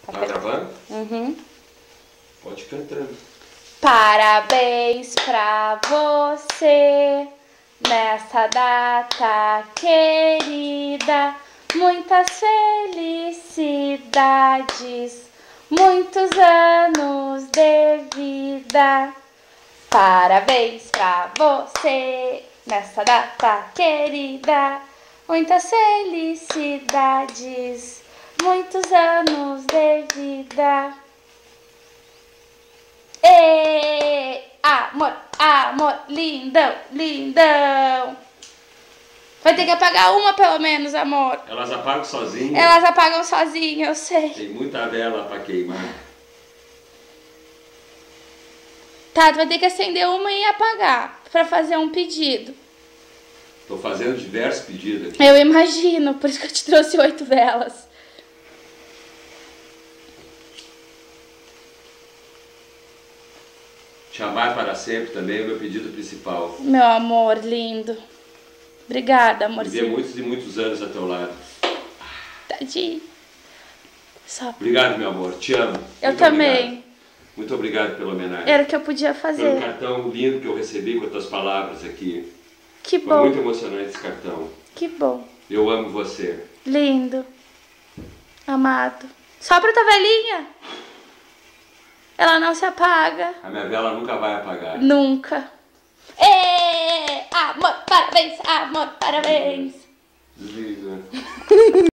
Tá gravando? Uhum. Pode ir cantando. Parabéns pra você nessa data querida. Muitas felicidades, muitos anos de vida. Parabéns pra você nessa data querida. Muitas felicidades, muitos anos de vida. Ê, amor, amor, lindão, lindão. Vai ter que apagar uma pelo menos, amor. Elas apagam sozinhas. Elas apagam sozinhas, eu sei. Tem muita vela pra queimar. Tá, tu vai ter que acender uma e apagar pra fazer um pedido. Tô fazendo diversos pedidos aqui. Eu imagino, por isso que eu te trouxe 8 velas. Te amar para sempre também é o meu pedido principal. Meu amor, lindo. Obrigada, Viver amorzinho. muitos e muitos anos a teu lado. Tadinho. Só. Obrigado, meu amor. Te amo. Eu Muito também. Obrigado. Muito obrigado pela homenagem. Era o que eu podia Pelo fazer. cartão lindo que eu recebi com as tuas palavras aqui. Que Foi muito bom. emocionante esse cartão. Que bom. Eu amo você. Lindo. Amado. Só pra tua velhinha. Ela não se apaga. A minha vela nunca vai apagar. Nunca. Ê, amor, parabéns, amor, parabéns. Desliga.